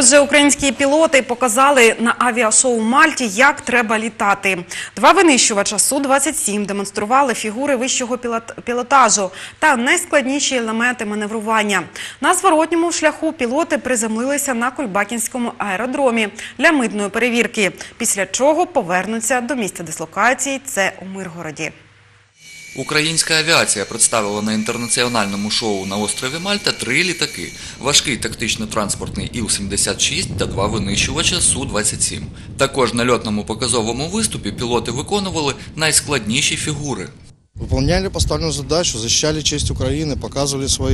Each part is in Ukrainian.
Отже, українські пілоти показали на авіашоу в Мальті, як треба літати. Два винищувача Су-27 демонстрували фігури вищого пілотажу та найскладніші елементи маневрування. На зворотньому шляху пілоти приземлилися на Кульбакінському аеродромі для митної перевірки, після чого повернуться до місця дислокації – це у Миргороді. Українська авіація представила на інтернаціональному шоу на острові Мальта 3 літаки – важкий тактично-транспортний Іл-76 та 2 винищувача Су-27. Також на льотному показовому виступі пілоти виконували найскладніші фігури. Выполняли поставленную задачу, защищали честь Украины, показывали свой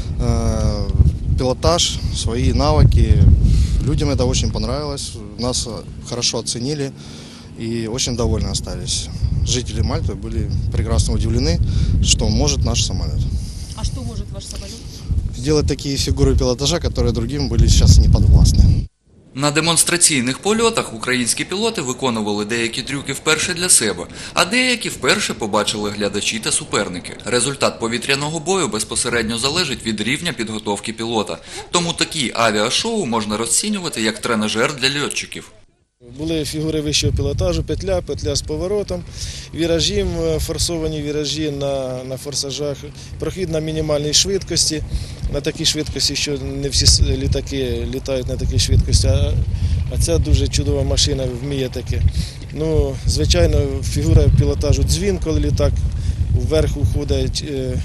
пилотаж, свои навыки. Людям это очень понравилось, нас хорошо оценили и очень довольны остались. Жители Мальты были прекрасно удивлены, что может наш самолет. А что может ваш самолет? Делать такие фигуры пилотажа, которые другим были сейчас не подвластны. На демонстраційних польотах українські пілоти виконували деякі трюки вперше для себе, а деякі вперше побачили глядачі та суперники. Результат повітряного бою безпосередньо залежить від рівня підготовки пілота. Тому такі авіашоу можна розцінювати як тренажер для льотчиків. Були фігури вищого пілотажу, петля з поворотом, віражі, форсовані віражі на форсажах, прохід на мінімальній швидкості, на такій швидкості, що не всі літаки літають на такій швидкості, а ця дуже чудова машина вміє таке. Ну, звичайно, фігура пілотажу дзвін, коли літак вверх уходить,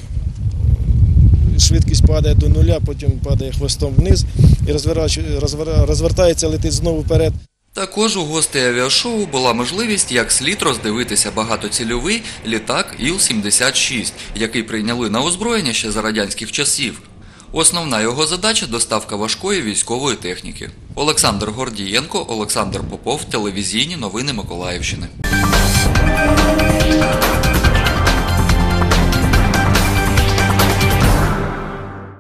швидкість падає до нуля, потім падає хвостом вниз і розвертається, летить знову вперед. Також у гостей авіашоу була можливість як слід роздивитися багатоцільовий літак Іл-76, який прийняли на озброєння ще за радянських часів. Основна його задача – доставка важкої військової техніки. Олександр Гордієнко, Олександр Попов, телевізійні новини Миколаївщини.